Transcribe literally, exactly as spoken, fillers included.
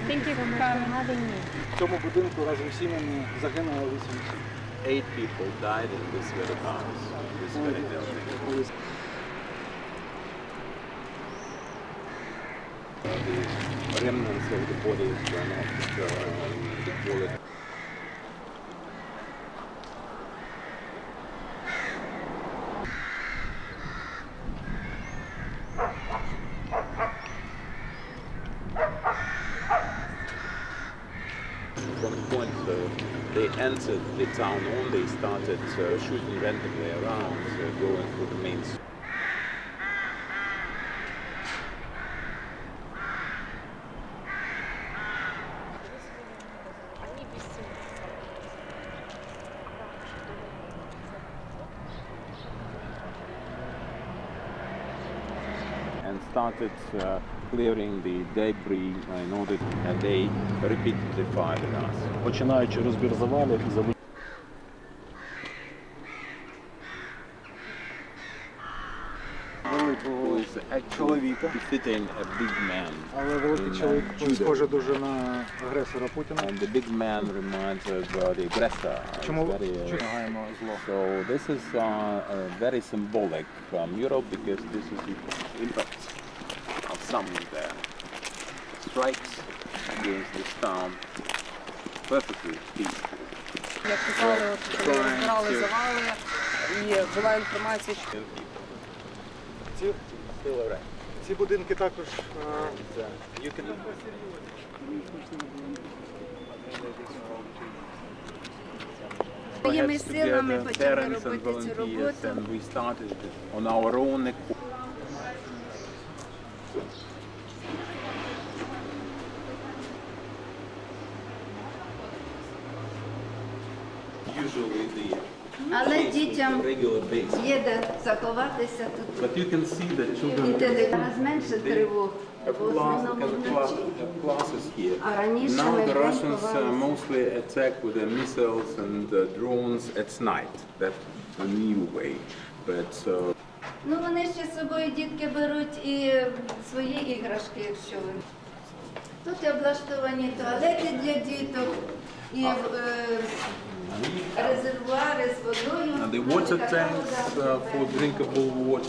Thank you for having me. В цьому будинку разом з сім'ями загинуло вісім осіб. Eight people died in this very house, this very building. The remnants of the bodies were not uh, the quality. From the point uh, they entered the town on, they started uh, shooting randomly around, uh, going through the main street. And started uh, clearing the debris in order and they repeatedly fired at us. Починаючи розбір завалів і завалів. Великого чоловіка, befitting a big man. але великий чоловік схоже дуже на агресора Путіна. And the big man reminds of uh, the aggressor. Чому Very, uh, маємо зло? So this is uh, uh, very symbolic from Europe because this is the impact of some of the strikes against this town perfectly peaceful. Як казали, от коли розбирали завали, і була інформація, що Ці, ці будинки також You can Своїми силами почали parents and робити цю volunteers роботу. and we started on our own. Usually the Але дітям regular base. є де заховатися тут. But you can see that І children телефон зменшить тривог. have В class, основному have class, вночі. have classes here. А раніше Now ми the вдень Russians uh, ховалися. mostly attack with their missiles and uh, drones at night. That's a new way. But uh, Ну вони ще з собою дітки беруть і свої іграшки, якщо ви. Тут облаштовані туалети для діток і е, резервуари з водою. and the water tanks uh, for drinkable water.